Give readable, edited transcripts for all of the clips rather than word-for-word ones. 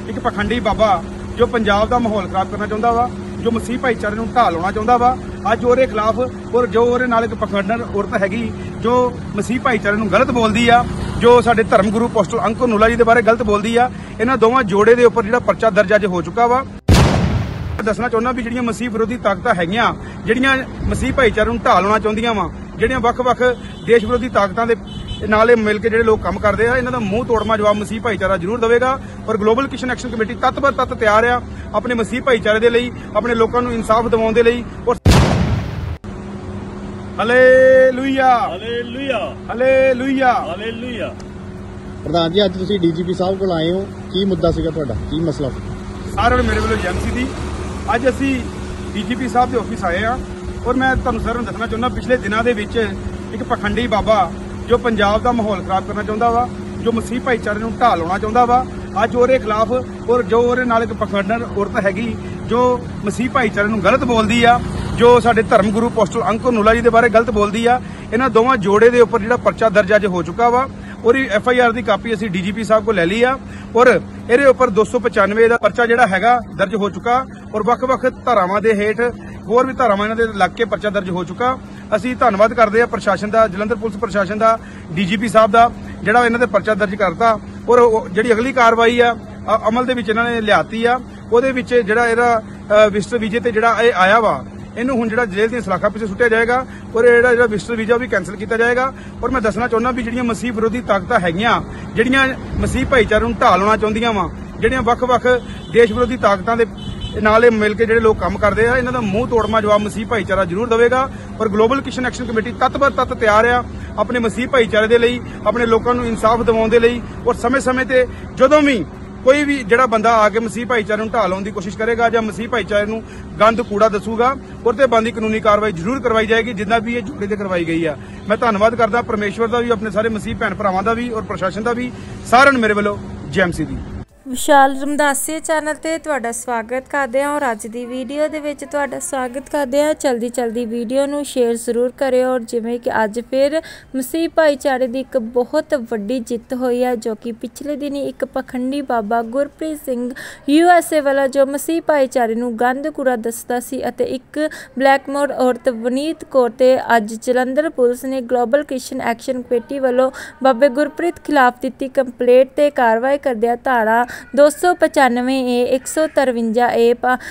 एक पखंडी बाबा जो पंजाब का माहौल खराब करना चाहता वा, जो मसीह भाईचारे नूं ढाह लाउणा चाहता वा, अज ਉਹਦੇ खिलाफ और जो ਉਹਦੇ ਨਾਲ एक पखंडन औरत हैगी जो मसीह भाईचारे नूं गलत बोलदी आ, जो साडे धर्म गुरु पोस्टल अंकुर नूला जी दे बारे गलत बोलदी आ। इन्हां दोवां जोड़े दे उपर जिहड़ा परचा दर्ज अज हो चुका वा। दसना चाहुंदा भी जिहड़ियां मसीह विरोधी ताकतां हैगियां, जिहड़ियां मसीह भाईचारे नूं ढाह लाउणा चाहुंदियां वा, जिहड़ियां वख-वख देश विरोधी ताकतां दे नाले मिल के जिहड़े लोग काम करते हैं, इन्हां दा मूंह तोड़मा जवाब मसीह भाईचारा जरूर देगा। और ग्लोबल किशन एक्शन कमेटी तत्त बर तत्त तैयार आ अपने मसीह भाईचारे दे लई, अपने लोकां नूं इंसाफ दिवाउण दे लई। और हालेलुया हालेलुया हालेलुया हालेलुया। प्रधान जी अज तुसीं डीजीपी साहब कोल आए हो, की मुद्दा सीगा तुहाडा, की मसला? सारे मेरे वालों एजेंसी दी अज असीं डीजीपी साहब दे ऑफिस आए हैं और मैं तुहानूं साਰਿਆਂ ਨੂੰ दसना चाहुंदा पिछले दिनों के विच एक पखंडी बाबा जो पंजाब का माहौल खराब करना चाहता वा, जो मसीह भाईचारे नूं ढाह लाउणा चाहता वा, अज ਉਹਦੇ खिलाफ और जो ਉਹਦੇ ਨਾਲ एक पखंडन औरत हैगी जो मसीह भाईचारे नूं गलत बोलदी आ, जो साडे धर्म गुरु पोस्टल अंकुर नूला जी दे बारे गलत बोलदी आ। इन्हां दोवां जोड़े दे उपर जिहड़ा परचा दर्ज अज हो चुका वा और FIR की कापी असीं DGP साहब को लै ली आ और ਇਹਦੇ उपर 295 ਦਾ परचा जिहड़ा हैगा दर्ज हो चुका और ਵੱਖ-ਵੱਖ ਧਾਰਾਵਾਂ ਦੇ ਹੇਠ ਹੋਰ ਵੀ ਧਾਰਾਵਾਂ ਇਹਨਾਂ ਦੇ ਲੱਗ ਕੇ परचा दर्ज हो चुका। ਅਸੀਂ ਧੰਨਵਾਦ ਕਰਦੇ ਆ ਪ੍ਰਸ਼ਾਸਨ ਦਾ, ਜਲੰਧਰ ਪੁਲਿਸ ਪ੍ਰਸ਼ਾਸਨ ਦਾ, DGP ਸਾਹਿਬ ਦਾ ਜਿਹੜਾ ਇਹਨਾਂ ਦੇ परचा दर्ज ਕਰਤਾ और ਜਿਹੜੀ ਅਗਲੀ ਕਾਰਵਾਈ ਆ ਅਮਲ ਦੇ ਵਿੱਚ ਇਹਨਾਂ ਨੇ ਲਿਆਤੀ ਆ। ਉਹਦੇ ਵਿੱਚ ਜਿਹੜਾ ਇਹਦਾ ਵਿਜ਼ਟਰ ਵੀਜ਼ੇ ਤੇ ਜਿਹੜਾ ਇਹ ਆਇਆ ਵਾ, ਇਹਨੂੰ ਹੁਣ ਜਿਹੜਾ ਜੇਲ੍ਹ ਦੀਆਂ ਸਲਾਖਾਂ ਪਿੱਛੇ ਸੁੱਟਿਆ ਜਾਏਗਾ और ਜਿਹੜਾ ਵਿਜ਼ਟਰ ਵੀਜ਼ਾ ਵੀ ਕੈਂਸਲ ਕੀਤਾ ਜਾਏਗਾ। और मैं ਦੱਸਣਾ ਚਾਹੁੰਦਾ ਵੀ ਜਿਹੜੀਆਂ ਮਸੀਹ ਵਿਰੋਧੀ ਤਾਕਤਾਂ ਹੈਗੀਆਂ, ਜਿਹੜੀਆਂ ਮਸੀਹ ਭਾਈਚਾਰੇ ਨੂੰ ਢਾਹ ਲਾਉਣਾ ਚਾਹੁੰਦੀਆਂ ਵਾ, ਜਿਹੜੀਆਂ ਵੱਖ-ਵੱਖ ਦੇਸ਼ ਵਿਰੋਧੀ ਤਾਕਤਾਂ ਦੇ ਨਾਲੇ ਮਿਲ ਕੇ ਜਿਹੜੇ ਲੋਕ ਕੰਮ ਕਰਦੇ ਆ, ਇਹਨਾਂ ਦਾ ਮੂੰਹ ਤੋੜਮਾ ਜਵਾਬ ਮਸੀਹ ਭਾਈਚਾਰਾ ਜ਼ਰੂਰ ਦੇਵੇਗਾ। और ग्लोबल किशन एक्शन कमेटी तत्त बर तत्त तैयार आ अपने मसीह भाईचारे दे लई, अपने लोकां नूं इंसाफ दिवाउण दे लई। और समय-समय ते जदों भी कोई भी जिहड़ा बंदा आके मसीह भाईचारे नूं ढाह लाउण दी कोशिश करेगा जां मसीह भाईचारे नूं गंद कूड़ा दसूगा, और ते बनदी कानूनी कार्रवाई जरूर करवाई जाएगी, जिद्दां भी ये जोड़े ते करवाई गई है। मैं धन्नवाद करदा परमेश्वर दा भी, अपने सारे मसीह भैन भरावां दा भी और प्रशासन दा भी, सारिਆਂ ਨੂੰ मेरे ਵੱਲੋਂ JMC दी। विशाल रमदासी चैनल ते तुहाडा स्वागत करदे हां और अज दी वीडियो दे विच तुहाडा स्वागत करदे हां। चलदी वीडियो नूं शेयर जरूर करियो। और जिवें कि अज फिर मसीह भाईचारे दी एक बहुत वड्डी जिੱਤ होई है, जो कि पिछले दिन एक पखंडी बाबा गुरप्रीत सिंह USA वाला जो मसीह भाईचारे नूं गंद कूड़ा दसदा सी अते एक ब्लैकमोर औरत वनीत कौर ते अज जलंधर पुलिस ने ग्लोबल किशन एक्शन कमेटी वालों बाबे गुरप्रीत खिलाफ दित्ती कंप्लेंट ते कार्रवाई करदिया धारा 295A 153A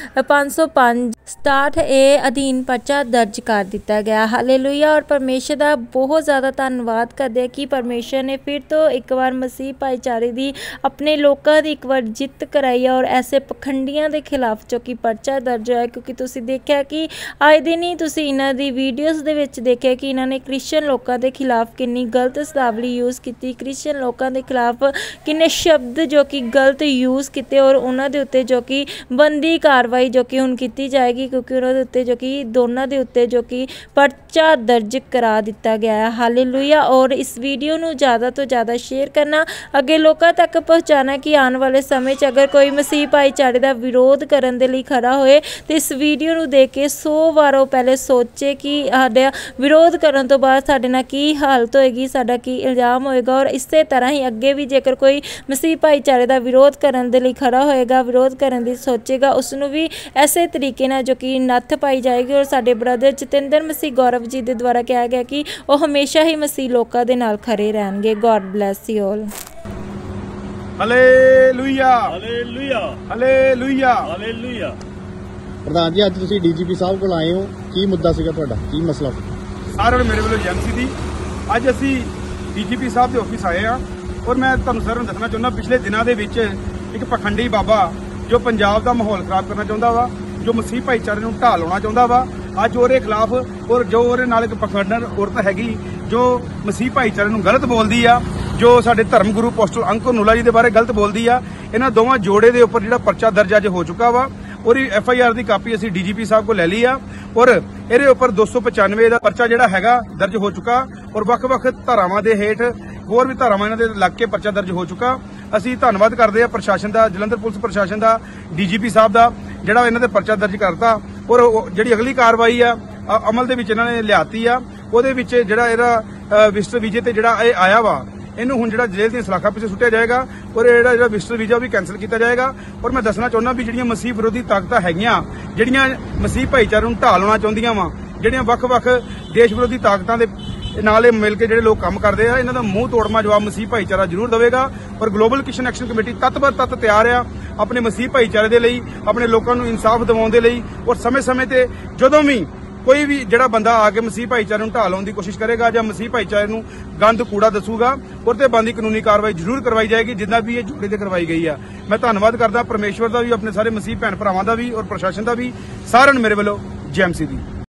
505 67A अधीन परचा दर्ज कर दिता गया। हालेलुया। और परमेश्वर का बहुत ज़्यादा धन्यवाद करते कि परमेश्वर ने फिर तो एक बार मसीह भाईचारे की अपने लोगों की एक बार जिੱਤ कराई है और ऐसे पखंडियों के खिलाफ जो कि परचा दर्ज होया। क्योंकि तुसी देखा कि आए दिन ही तुसी इन्हां दी वीडियोज़ दे विच देखिया कि इन्हां ने क्रिश्चियन लोगों के खिलाफ कितनी गलत शब्दावली यूज़ की, क्रिश्चियन लोगों के खिलाफ किन्ने शब्द जो कि गलत यूज़ किए और उन्होंने उत्ते जो कि बनदी कार्रवाई जो कि हुण की जाएगी, क्योंकि उन्होंने उत्ते जो कि दोनों के उत्ते जो कि परचा दर्ज करा दिता गया है। हालेलुया। और इस वीडियो नूं ज़्यादा तो ज़्यादा शेयर करना, अगे लोगों तक पहुँचाना कि आने वाले समय च अगर कोई मसीह भाईचारे का विरोध करने के लिए खड़ा होए तो इस वीडियो नूं देख के 100 बार पहले सोचे कि साडा विरोध करने तो बाद साडे नाल की हालत होएगी, साडा की इल्जाम होएगा। और इस तरह ही अगे भी जेकर कोई मसीह भाईचारे का विरोध करने के लिए खड़ा होएगा, विरोध करने की सोचेगा, उसनों भी ऐसे तरीके ना जो कि नत्थ पाई जाएगी। और साडे ब्रदर जतिंदर मसीह गौरव जी के द्वारा कहा गया कि वह हमेशा ही मसीह लोगों के नाल खड़े रहेंगे। God bless you all. Hallelujah hallelujah hallelujah hallelujah. प्रधान जी अज तुसीं DGP साहब कोल आए हो, की मुद्दा सीगा तुहाडा, की मसला? सारिਆਂ ਨੂੰ ਮੇਰੇ ਵੱਲੋਂ JMC दी अज असीं DGP साहब के ऑफिस आए हैं और मैं तुहानूं साਰਿਆਂ ਨੂੰ दसना चाहुंदा पिछले दिनों के विच एक पखंडी बाबा जो पंजाब का माहौल खराब करना चाहता वा, जो मसीह भाईचारे नूं ढाह लाउणा चाहता वा, अज ਉਹਦੇ खिलाफ और जो ਉਹਦੇ ਨਾਲ एक पखंडन औरत हैगी जो मसीह भाईचारे नूं गलत बोलदी आ, जो साडे धर्म गुरु पोस्टल अंकुर नूला जी दे बारे गलत बोलदी आ। इन्हां दोवां जोड़े दे उपर जिहड़ा परचा दर्ज अज हो चुका वा और FIR की कापी असीं DGP साहब को लै ली आ और ਇਹਦੇ उपर 295 ਦਾ परचा जिहड़ा हैगा दर्ज हो चुका और ਵੱਖ-ਵੱਖ ਧਾਰਾਵਾਂ ਦੇ ਹੇਠ ਹੋਰ ਵੀ ਧਾਰਾਵਾਂ ਇਹਨਾਂ ਦੇ ਲੱਗ ਕੇ परचा दर्ज हो चुका। ਅਸੀਂ ਧੰਨਵਾਦ ਕਰਦੇ ਆ ਪ੍ਰਸ਼ਾਸਨ ਦਾ, ਜਲੰਧਰ ਪੁਲਿਸ ਪ੍ਰਸ਼ਾਸਨ ਦਾ, DGP ਸਾਹਿਬ ਦਾ ਜਿਹੜਾ ਇਹਨਾਂ ਦੇ परचा दर्ज ਕਰਤਾ और ਜਿਹੜੀ ਅਗਲੀ ਕਾਰਵਾਈ ਆ ਅਮਲ ਦੇ ਵਿੱਚ ਇਹਨਾਂ ਨੇ ਲਿਆਤੀ ਆ। ਉਹਦੇ ਵਿੱਚ ਜਿਹੜਾ ਇਹਦਾ ਵਿਜ਼ਟਰ ਵੀਜ਼ੇ ਤੇ ਜਿਹੜਾ ਇਹ ਆਇਆ ਵਾ, ਇਹਨੂੰ ਹੁਣ ਜਿਹੜਾ ਜੇਲ੍ਹ ਦੀਆਂ ਸਲਾਖਾਂ ਪਿੱਛੇ ਸੁੱਟਿਆ ਜਾਏਗਾ ਔਰ ਇਹ ਜਿਹੜਾ ਵਿਜ਼ਟਰ ਵੀਜ਼ਾ ਵੀ ਕੈਂਸਲ ਕੀਤਾ ਜਾਏਗਾ। ਔਰ ਮੈਂ ਦੱਸਣਾ ਚਾਹੁੰਦਾ ਵੀ ਜਿਹੜੀਆਂ ਮਸੀਹ ਵਿਰੋਧੀ ਤਾਕਤਾਂ ਹੈਗੀਆਂ, ਜਿਹੜੀਆਂ ਮਸੀਹ ਭਾਈਚਾਰੇ ਨੂੰ ਢਾਹ ਲਾਉਣਾ ਚਾਹੁੰਦੀਆਂ ਵਾ, ਜਿਹੜੀਆਂ ਵੱਖ-ਵੱਖ ਦੇਸ਼ ਵਿਰੋਧੀ ਤਾਕਤਾਂ ਦੇ ਨਾਲ ਮਿਲ ਕੇ ਜਿਹੜੇ ਲੋਕ ਕੰਮ ਕਰਦੇ ਆ, ਇਹਨਾਂ ਦਾ ਮੂੰਹ ਤੋੜਮਾ ਜਵਾਬ ਮਸੀਹ ਭਾਈਚਾਰਾ ਜ਼ਰੂਰ ਦੇਵੇਗਾ। ਔਰ ਗਲੋਬਲ ਕਿਸ਼ਨ ਐਕਸ਼ਨ ਕਮੇਟੀ ਤੱਤ ਤਿਆਰ ਆ ਆਪਣੇ ਮਸੀਹ ਭਾਈਚਾਰੇ ਦੇ ਲਈ, ਆਪਣੇ ਲੋਕਾਂ ਨੂੰ ਇਨਸਾਫ ਦਿਵਾਉਣ ਦੇ ਲਈ। ਔਰ ਸਮੇਂ-ਸਮੇਂ ਤੇ ਜਦੋਂ ਵੀ ਕੋਈ ਵੀ ਜਿਹੜਾ ਬੰਦਾ ਆ ਕੇ ਮਸੀਹ ਭਾਈਚਾਰੇ ਨੂੰ ਢਾਹ ਲਾਉਣ ਦੀ ਕੋਸ਼ਿਸ਼ ਕਰੇਗਾ ਜਾਂ ਮਸੀਹ ਭਾਈਚਾਰੇ ਨੂੰ ਗੰਦ ਕੂੜਾ ਦੱਸੂਗਾ, ਉਹਦੇ ਤੇ ਬਣਦੀ ਕਾਨੂੰਨੀ ਕਾਰਵਾਈ ਜ਼ਰੂਰ ਕਰਵਾਈ ਜਾਏਗੀ, ਜਿੱਦਾਂ ਵੀ ਇਹ ਜੋੜੇ ਤੇ ਕਰਵਾਈ ਗਈ ਆ। ਮੈਂ ਧੰਨਵਾਦ ਕਰਦਾ ਪਰਮੇਸ਼ਵਰ ਦਾ ਵੀ, ਆਪਣੇ ਸਾਰੇ ਮਸੀਹ ਭੈਣ ਭਰਾਵਾਂ ਦਾ ਵੀ ਔਰ ਪ੍ਰਸ਼ਾਸਨ ਦਾ ਵੀ। ਸਾਰਿਆਂ ਨੂੰ ਮੇਰੇ ਵੱਲੋਂ ਜੈ ਮਸੀਹ ਦੀ।